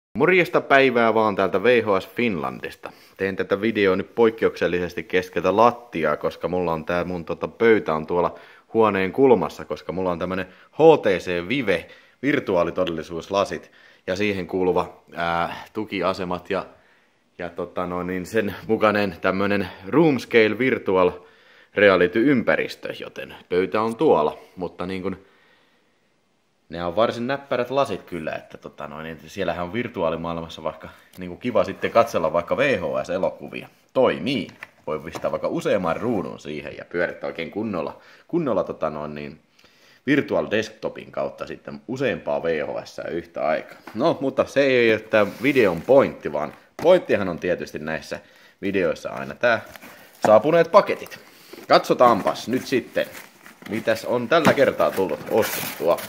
Morjesta päivää vaan täältä VHS Finlandista. Teen tätä videoa nyt poikkeuksellisesti keskeltä lattiaa, koska mulla on tää mun pöytä on tuolla huoneen kulmassa, koska mulla on tämmönen HTC Vive virtuaalitodellisuuslasit ja siihen kuuluva tukiasemat ja sen mukainen tämmönen Room Scale Virtual Reality-ympäristö, joten pöytä on tuolla, mutta niin kun ne on varsin näppärät lasit kyllä, että siellähän on virtuaalimaailmassa vaikka niin kuin kiva sitten katsella vaikka VHS-elokuvia. Toimii. Voi pistää vaikka useamman ruudun siihen ja pyörittää oikein kunnolla virtual desktopin kautta sitten useampaa VHS yhtä aikaa. No, mutta se ei ole tämä videon pointti, vaan pointtihan on tietysti näissä videoissa aina tää saapuneet paketit. Katsotaanpas nyt sitten, mitäs on tällä kertaa tullut ostettua.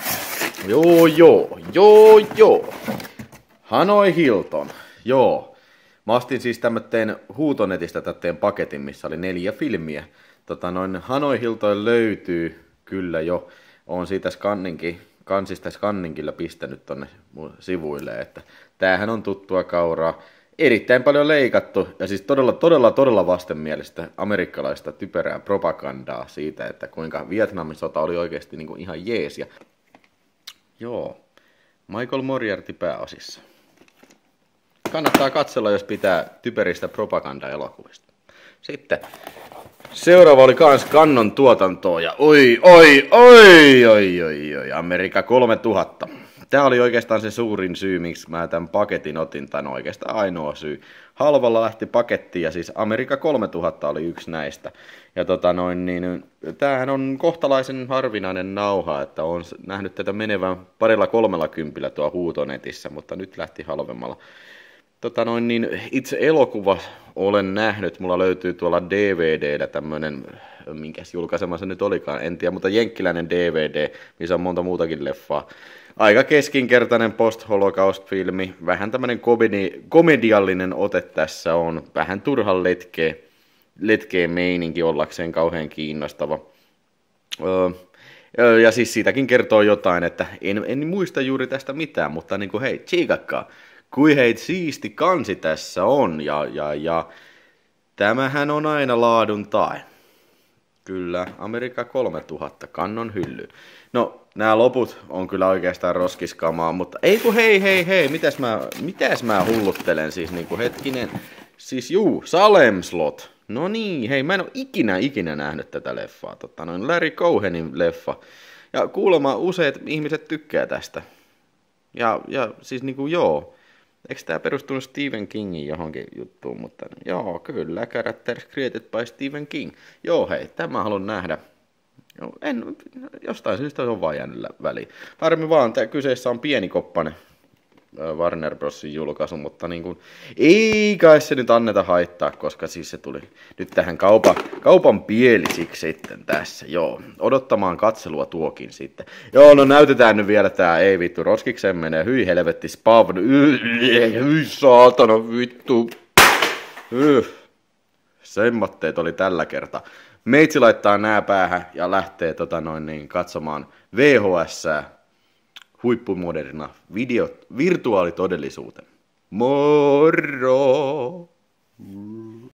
Joo. Hanoi Hilton. Joo. Mä ostin siis tämmöten Huutonetista tämmöten paketin, missä oli 4 filmiä. Hanoi Hilton löytyy kyllä jo. Oon siitä kansista skanninkilla pistänyt tonne mun sivuille, että tämähän on tuttua kauraa. Erittäin paljon leikattu ja siis todella vastenmielistä amerikkalaista typerää propagandaa siitä, että kuinka Vietnamin sota oli oikeasti niin kuin ihan jees. Ja joo, Michael Moriarty pääosissa. Kannattaa katsella, jos pitää typeristä propaganda-elokuvista. Sitten seuraava oli kans Kannon tuotantoa ja oi, Amerikka 3000. Tää oli oikeastaan se suurin syy, miksi mä tämän paketin otin, tai oikeastaan ainoa syy. Halvalla lähti paketti ja siis Amerikka 3000 oli yksi näistä. Ja tämähän on kohtalaisen harvinainen nauha, että on nähnyt tätä menevän 230 tuo Huutonetissä, mutta nyt lähti halvemmalla. Itse elokuva olen nähnyt, mulla löytyy tuolla DVD:llä tämmönen, minkäs julkaisema se nyt olikaan, en tiedä, mutta jenkkiläinen DVD, missä on monta muutakin leffaa. Aika keskinkertainen post-holocaust-filmi, vähän tämmönen komediallinen ote tässä on, vähän turhan letkeä meininki ollakseen kauhean kiinnostava. Ja siis siitäkin kertoo jotain, että en muista juuri tästä mitään, mutta niinku hei, tsiikakkaa. Kui hei siisti kansi tässä on, ja tämähän on aina laadun tae. Kyllä, Amerikka 3000, kannon hylly. No, nämä loput on kyllä oikeastaan roskiskamaa, mutta ei kun hei, mitäs mä hulluttelen siis niinku hetkinen. Siis Salem Slot. No niin, hei, mä en oo ikinä nähnyt tätä leffaa, Larry Cohenin leffa. Ja kuulemma useat ihmiset tykkää tästä. Ja siis niinku joo. Eikö tää perustunut Stephen Kingin johonkin juttuun, mutta joo, kyllä, characters created by Stephen King. Joo, hei, tämä haluan nähdä. Jostain syystä on vaan jäänyt väliin. Harmi vaan, että kyseessä on pienikoppainen Warner Brosin julkaisu, mutta niin kuin, ei kai se nyt anneta haittaa, koska siis se tuli nyt tähän kaupan pielisiksi sitten tässä, joo. Odottamaan katselua tuokin sitten. Joo, no näytetään nyt vielä tää, ei vittu, roskikseen menee, hyi helvetti, spawn, hyi saatana, vittu. Semmatteet oli tällä kertaa. Meitsi laittaa nää päähän ja lähtee katsomaan VHS:ää. Huippumoderna virtuaalitodellisuuteen. Moro!